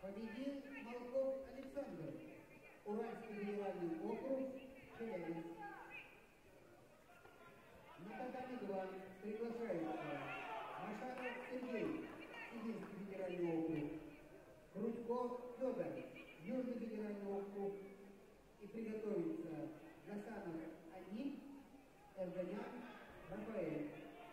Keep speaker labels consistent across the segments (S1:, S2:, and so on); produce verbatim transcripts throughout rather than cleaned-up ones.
S1: Победил Малков Александр, Уральский федеральный округ, Челябинск. На татами два приглашается Машаров Сергей, Сибирский федеральный округ, Крутько Федор, Южный федеральный округ, и приготовится Гасанов Аним, Эрганян Рафаэль.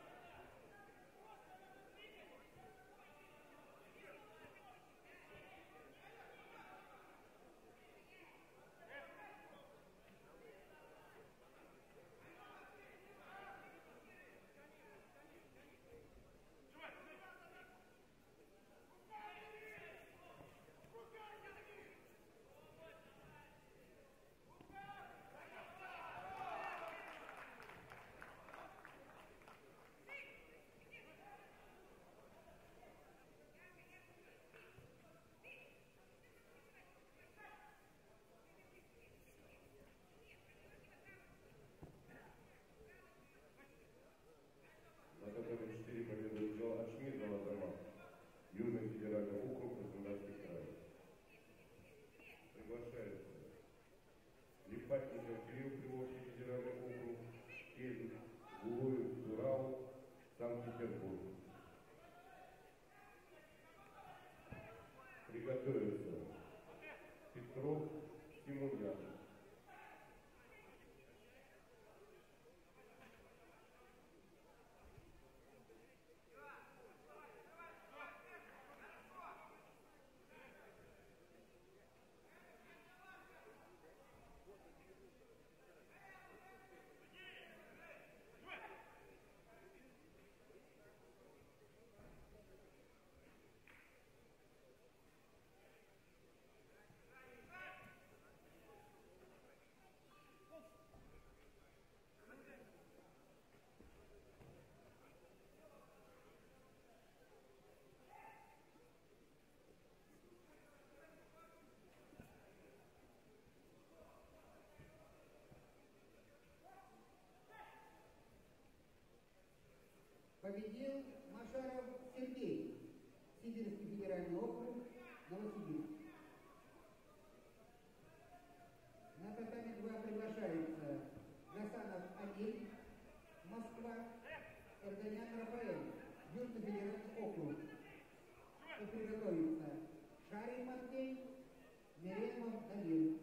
S2: На котором четыре победы взял Ашмидов Азамат, Южный федеральный округ, Краснодарский край. Приглашается Липатников Кирилл, Приволжский федеральный округ, Кельн, Гулуев, Урал, Санкт-Петербург. Приготовиться Петров, Тимурян.
S1: Победил Машаров Сергей, Сибирский федеральный округ, Новосибирск. На татами два приглашается Гасанов Аниль, Москва, Эрганян Рафаэль, Южный федеральный округ. И приготовится Шарин Матвей, Меремов Дамир.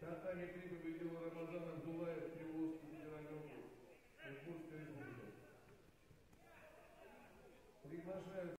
S2: Наталья Кри победила Рамазан Абдулаев, Приволжский федеральный округ, Иркутская республика. Приглашаю